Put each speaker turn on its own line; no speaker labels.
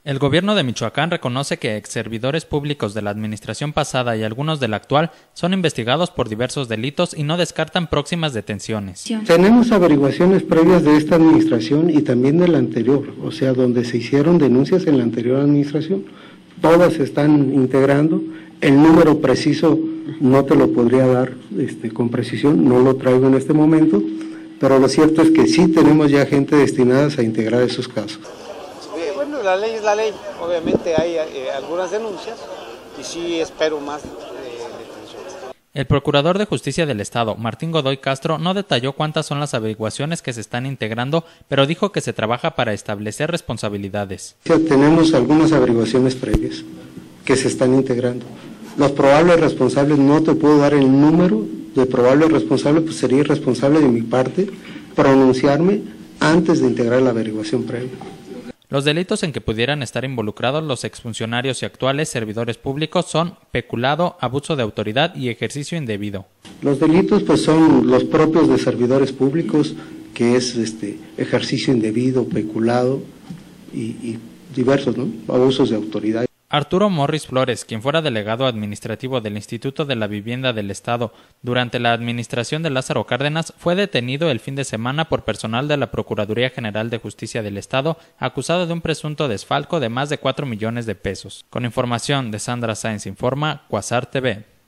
El gobierno de Michoacán reconoce que exservidores públicos de la administración pasada y algunos de la actual son investigados por diversos delitos y no descartan próximas detenciones.
Tenemos averiguaciones previas de esta administración y también de la anterior, o sea, donde se hicieron denuncias en la anterior administración. Todas se están integrando. El número preciso no te lo podría dar con precisión, no lo traigo en este momento, pero lo cierto es que sí tenemos ya gente destinada a integrar esos casos.
Bueno, la ley es la ley, obviamente hay algunas denuncias y sí espero más detenciones.
El Procurador de Justicia del Estado, Martín Godoy Castro, no detalló cuántas son las averiguaciones que se están integrando, pero dijo que se trabaja para establecer responsabilidades.
Tenemos algunas averiguaciones previas que se están integrando. Los probables responsables, no te puedo dar el número de probables responsables, pues sería irresponsable de mi parte pronunciarme antes de integrar la averiguación previa.
Los delitos en que pudieran estar involucrados los exfuncionarios y actuales servidores públicos son peculado, abuso de autoridad y ejercicio indebido.
Los delitos pues son los propios de servidores públicos, que es ejercicio indebido, peculado y diversos, ¿no? Abusos de autoridad.
Arturo Morris Flores, quien fuera delegado administrativo del Instituto de la Vivienda del Estado durante la administración de Lázaro Cárdenas, fue detenido el fin de semana por personal de la Procuraduría General de Justicia del Estado, acusado de un presunto desfalco de más de 4 millones de pesos. Con información de Sandra Sáenz Informa, Cuasar TV.